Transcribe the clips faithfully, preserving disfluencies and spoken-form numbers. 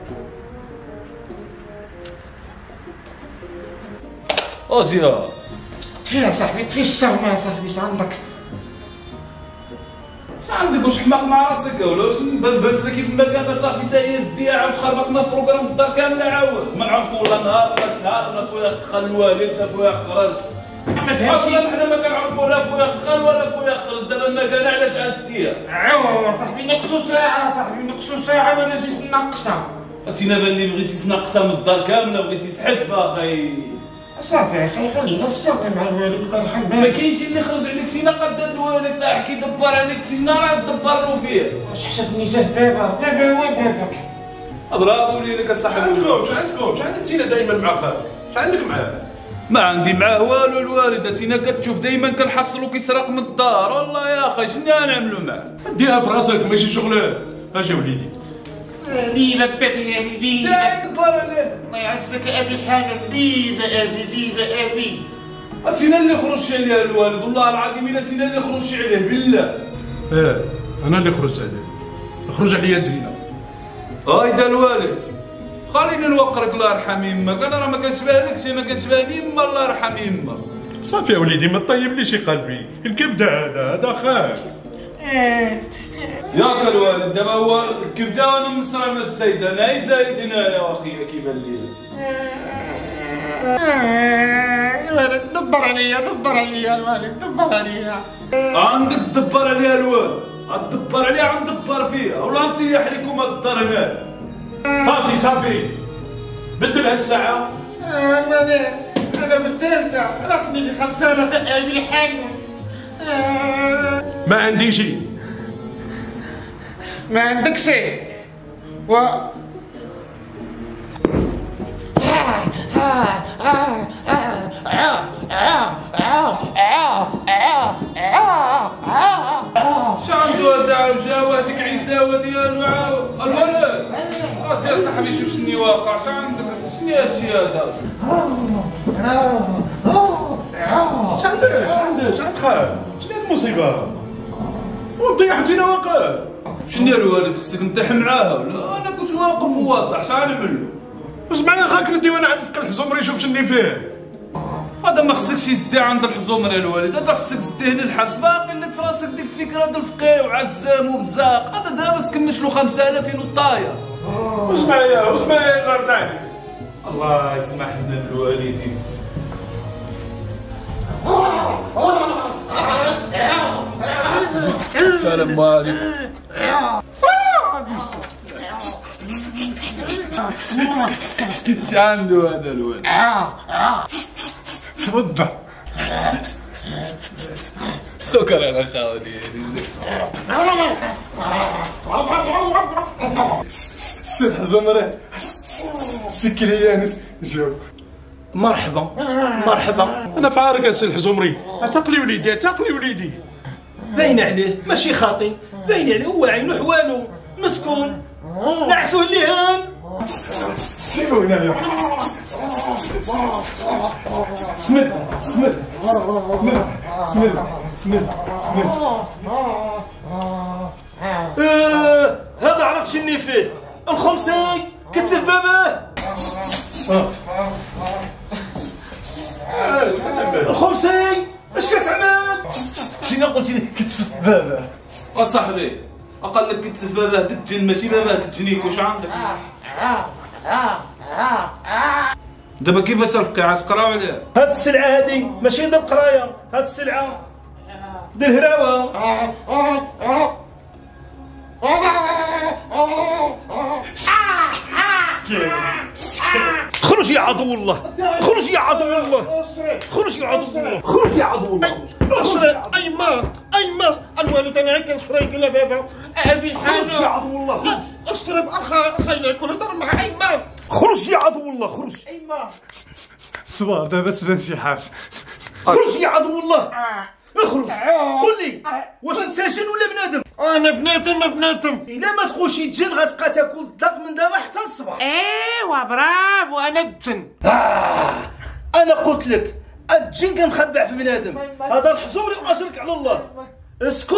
ازيا تفي يا صاحبي، تفي الشرمة يا صاحبي، اش عندك؟ اش عندك؟ واش حماق مع راسك ولا واش بس كيف ما كان صافي سايس بيا عاود خربطنا البروغرام الدار كامله عاود ما نعرفوا ولا نهار ولا شهر ولا خويا دخل الوالد لا خويا خرج. ما فهمتش اصلا حنا ما كنعرفوا لا خويا دخل ولا خويا خرج. دابا ما كان علاش عزتيها؟ عوا صاحبي نقصوا ساعة صاحبي، نقصوا ساعة وانا جيت ننقصها. اسينا بان لي بغيتي تنقصها من الدار كامله، بغيتي تحدفها اخي. صافي اخي خلينا الشرطة مع الوالد الله يرحم ما بالك. كاينش اللي خرج عليك سينا قد الوالد تاعك كيدبر عليك سينا راس دبر له فيه. واش حسبني جاه بابا؟ بابا وين باباك؟ برافو ليك الصاحب. عندكم اش عندكم اش عندك سينا دائما مع خالد؟ اش عندك معاه؟ ما عندي معاه والو. الوالده سينا كتشوف دائما كنحصلو كيسرق من الدار. والله يا اخي شنو نعملو معاه؟ ديها في راسك ماشي شغل. اجي وليدي ليبة بابي يعني ليبة. كبر عليه الله يعزك ابي الحنان، ليبة ابي ليبة ابي. سينا اللي خرج عليه الوالد والله العظيم الا سينا اللي خرج عليه بالله. اه انا اللي خرجت عليه. خرج عليا انتينا. هايدا الوالد خليني نوقرك الله يرحم يماك. انا راه ما كنشبهلكش، انا كنشبهني يما الله يرحم يما. صافي يا وليدي ما تطيبليش قلبي. الكبده هذا هذا خاف. ياك الوالد دابا هو الكبده وانا مصرى من الزايد. انا زايد هنا يا اخي كيبان لي. الوالد دبر عليا، دبر عليا الوالد، دبر عليا. عندك تدبر عليها الوالد، غتدبر عليها عم دبر فيها ولا نطيح لكم الدار هنا. صافي صافي بدل هاد الساعه. الوالد انا بدلتها، راسني شي خمسة آلاف ابي الحنان. ما عندي شي. ما عندك شي و شو عنده هذا وجاواتك عيساوه ديالو الولد؟ راسي يا صاحبي شوف شنو واقع. شو عندك؟ شنو هادشي هذا؟ اش عندك اش عندك اش عند خال؟ شنو هاد المصيبه؟ وطيحتينا واقع. شنو الوالد خصك نتاح معاها ولا انا كنت واقف وواضح. شنو نعملو؟ واش معايا خاك ندي وانا عند فك الحزومري شوف شنو فيه. هذا ما خصكش يسدي عند الحزومر يا الوالد، هذا خصك تسديه للحبس. باقي لك في راسك ديك الفكره ديال الفقيه وعزام وبزاق. هذا دابا سكنش له خمسة آلاف وطاير. واش معايا واش معايا الله يرضى عليك. الله يسمح لنا الوالدين. السلام عليكم. ايش عنده هذا الولد؟ تفضل. سكر انا خاوني. سي الحزومري سكي لي يانس جاوب. مرحبا مرحبا. انا فعارك يا سي الحزومري. اعتقلي وليدي اعتقلي وليدي. باين عليه ماشي خاطي، باين عليه هو عينو حوالو مسكون نعسوه اللهان. سيبو هنايا. سمد سمد سمد سمد سمد سمد. آه هذا عرفت شني فيه الخمسي كتف باباه. الخمسي اش كتعمل؟ شنو قلتي لي كتف باباه؟ اصاحبي اقل لك كتف باباه تتجن ماشي باباه تجنيك. واش عندك؟ دابا كيفاش الفقيعه سقراو عليها؟ هاد السلعة هادي ماشي ديال القراية، هاد السلعة ديال الهراوة. خرج يا عدو الله، خرج يا عدو الله، خرج يا عدو الله، خرج يا عدو الله. ايما ايما الوالد انا كنصريك لا بابا ابي خرج يا الحنان. عدو الله، اشرب اخا خلينا كل دار مع ايما. خرج يا عدو الله، خرج. ايما صبار دابا تبان شي حاجه. خرج يا عدو الله، اخرج. قول لي واش انت جن ولا بنادم؟ انا بنادم بنادم. الا ما تخوش الجن غتبقى تاكل الدق من دابا حتى الصباح. ايوا برافو انا الجن. آه. انا قلت لك الجن كنخبع في بنادم. هذا الحزومري واجرك على الله. اسكت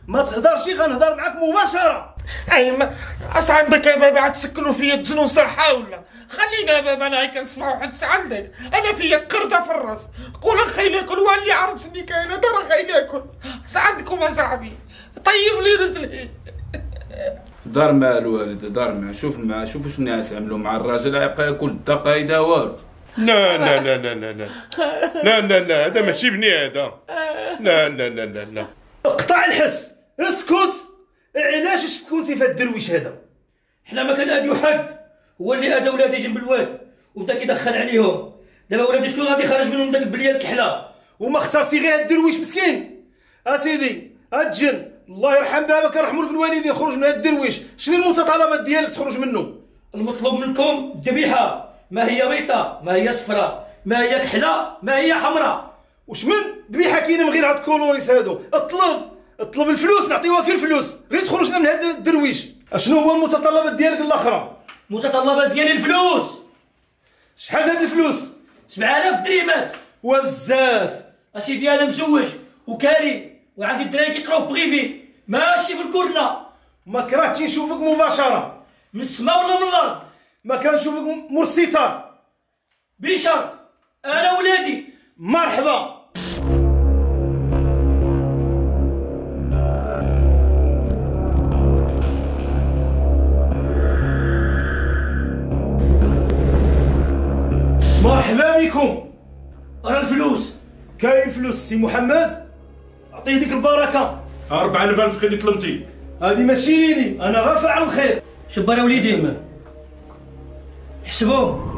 ما تهضرش غنهضر معاك مباشره. اي ما اش عندك يا بابا؟ عاد تسكنوا فيا الجنون صراحه ولا؟ خلينا يا بابا انا كنسمع واحد عندك، انا فيا قرده في الراس، قول اخي ناكل واللي عرفني كاين هذا راه غير ناكل. اش عندكم اصاحبي؟ طيب لي رجلي. دار مع الوالد، دار مع، شوف مع، شوف واش الناس عملوا مع الراجل، يبقى ياكل الدقه يدا والو. لا لا لا لا لا لا لا لا لا هذا ماشي بني هذا. لا لا لا لا لا اقطع الحس، اسكت. علاش اش تكون سي فهاد الدرويش هذا؟ حنا ما كنأديو حد، هو اللي أدا ولادي جنب الواد وبدا كيدخل عليهم. دابا ولادي شكون غادي يخرج منهم داك البليه الكحله؟ وما اخترتي غير هاد الدرويش مسكين؟ اسيدي هاد الجن الله يرحم بابا كنرحموا لك الوالدين، خرج من هاد الدرويش. شنو المتطلبات ديالك تخرج منه؟ المطلوب منكم الذبيحه، ما هي بيضاء، ما هي صفراء، ما هي كحله، ما هي حمراء. واش من ذبيحه كاينه من غير هاد الكولوريس هادو؟ اطلب اطلب الفلوس نعطيوها كي الفلوس، غير تخرجنا من هاد الدرويش. اشنو هو المتطلبات ديالك الاخرى؟ متطلبات ديالي الفلوس. شحال هاد الفلوس؟ سبعة آلاف دريمات. وبزاف. اسيدي انا مزوج وكاري وعندي الدراري كيقراو في بريفي، ماشي في الكورنا. ما كرهتش نشوفك مباشره من السما ولا من الارض؟ ما كنشوفك مرسيطر بشرط انا ولادي. مرحبا. مرحبا بكم. راه الفلوس كاين فلوس سي محمد، عطيه ديك البركه. أربعة آلاف ألف اللي طلبتي هادي ماشي ليني، انا غا فاعل الخير. شبا راه وليدي حسبهم.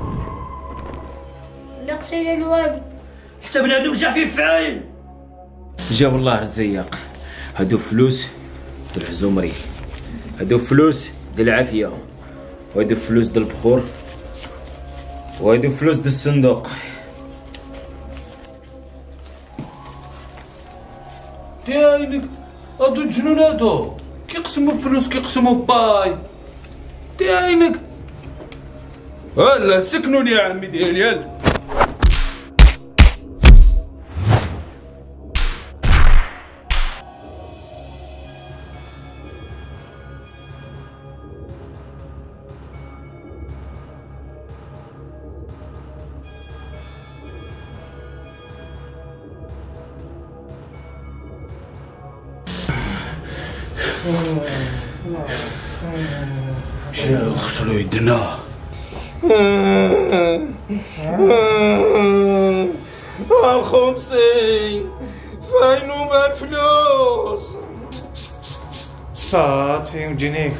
نقصي الوالد حتى بنادم رجع فيه فعايل. جا والله الزياق. هادو فلوس ديال العزومري، هادو فلوس ديال العافيه، وهادو فلوس ديال البخور، وهادو فلوس ديال الصندوق. داينك هادو الجنون هادو كيقسموا الفلوس كيقسموا باي. داينك هلا سكنوني يا عمي ديالي. يلا غسلوا يدنا. الخمسين فين هما الفلوس؟ صافي وجينيك.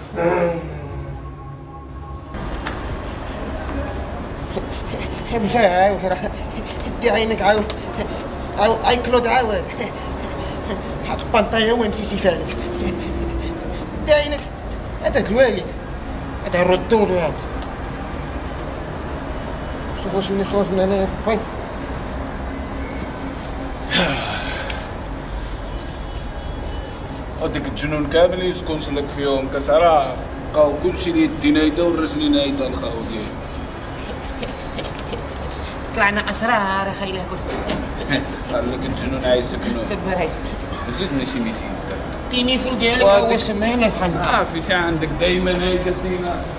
مشى عاود راه دي عينك عاود عاود اي كلود عاود حط بانطايا وامشي سي فارس. دي عينك هذا الوالد هذا الردود هذا. شوف واش مني خرج من هنايا فين. هاديك الجنون كامل يسكن سلك فيهم كسرى بقاو كلشي اللي يدينا يدا والرجلين يدا الخاو ديالي. طلعنا اسرار خلينا كل قال لك الجنون عايسكنوا. دبر هاي زدنا شي ميسين كاينين فوق ديالك هو سمعنا الحمد. صافي شي عندك دايما هاي جالسين